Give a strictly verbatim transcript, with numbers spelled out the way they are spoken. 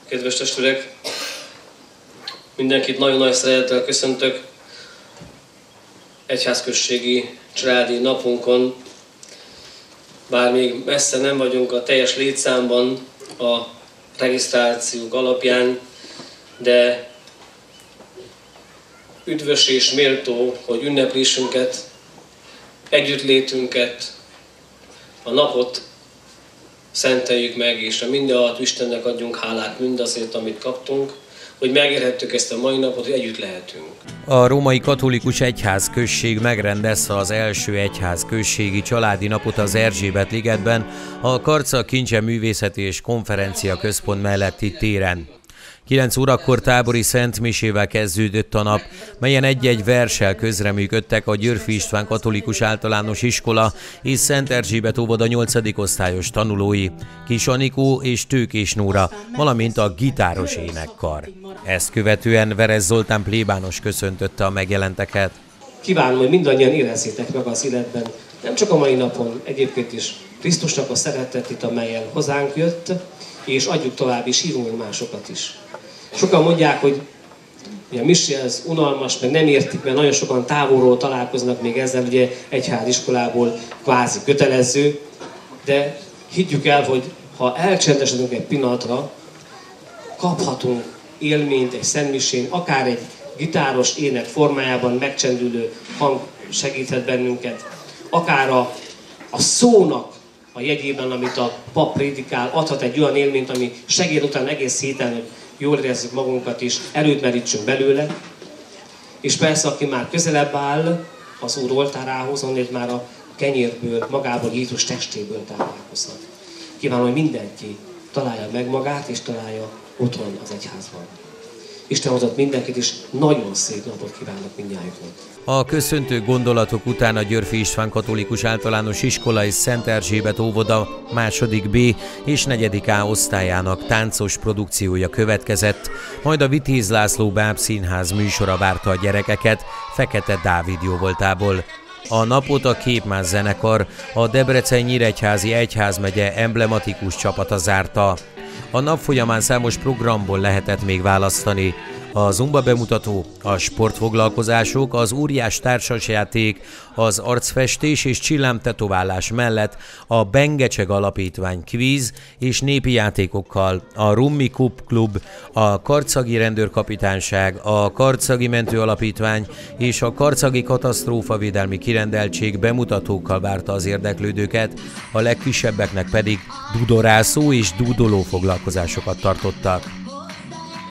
Kedves testvérek, mindenkit nagyon nagy szeretettel köszöntök egyházközségi családi napunkon. Bár még messze nem vagyunk a teljes létszámban a regisztrációk alapján, de üdvös és méltó, hogy ünneplésünket, együttlétünket, a napot szenteljük meg, és a mindenható Istennek adjunk hálát mindazért, amit kaptunk, hogy megérhettük ezt a mai napot, hogy együtt lehetünk. A Római Katolikus Egyházközség megrendezte az első egyházközségi családi napot az Erzsébet-ligetben, a Karcag Kincse Művészeti és Konferencia Központ melletti téren. kilenc órakor tábori szentmisével kezdődött a nap, melyen egy-egy verssel közreműködtek a Györffy István Katolikus Általános Iskola és Szent Erzsébet óvoda nyolcadik osztályos tanulói, Kis Anikó és Tőkés Nóra, valamint a gitáros énekkar. Ezt követően Veress Zoltán plébános köszöntötte a megjelenteket. Kívánom, hogy mindannyian érezzétek meg az életben, nem csak a mai napon, egyébként is Krisztusnak a szeretetét, amelyen hozzánk jött, és adjuk tovább, és hívunk másokat is. Sokan mondják, hogy a mise ez unalmas, meg nem értik, mert nagyon sokan távolról találkoznak még ezzel, ugye egyháziskolából kvázi kötelező, de higgyük el, hogy ha elcsendesedünk egy pillanatra, kaphatunk élményt egy szentmisén, akár egy gitáros ének formájában megcsendülő hang segíthet bennünket, akár a, a szónak a jegyében, amit a pap prédikál, adhat egy olyan élményt, ami segít utána egész héten, hogy jól érezzük magunkat is, erőt merítsünk belőle. És persze, aki már közelebb áll az Úr oltárához, onnét már a kenyérből, magából, Jézus testéből táplálkozhat. Kívánom, hogy mindenki találja meg magát, és találja otthon az egyházban. Isten hozott mindenkit, és nagyon szép napot kívánok mindnyájuknak. A köszöntő gondolatok után a Györffy István Katolikus Általános Iskola és Szent Erzsébet óvoda második B és negyedik A osztályának táncos produkciója következett, majd a Vitéz László Bábszínház műsora várta a gyerekeket Fekete Dávid jóvoltából. A napot a Képmász zenekar, a Debrecen-Nyíregyházi Egyházmegye emblematikus csapata zárta. A nap folyamán számos programból lehetett még választani. A zumba bemutató, a sportfoglalkozások, az óriás társasjáték, az arcfestés és csillámtetoválás mellett a Bengecseg Alapítvány kvíz és népi játékokkal, a Rummi Cup Klub, a Karcagi Rendőrkapitányság, a Karcagi Mentő Alapítvány és a Karcagi Katasztrófavédelmi Kirendeltség bemutatókkal várta az érdeklődőket, a legkisebbeknek pedig dudorászó és dúdoló foglalkozásokat tartottak.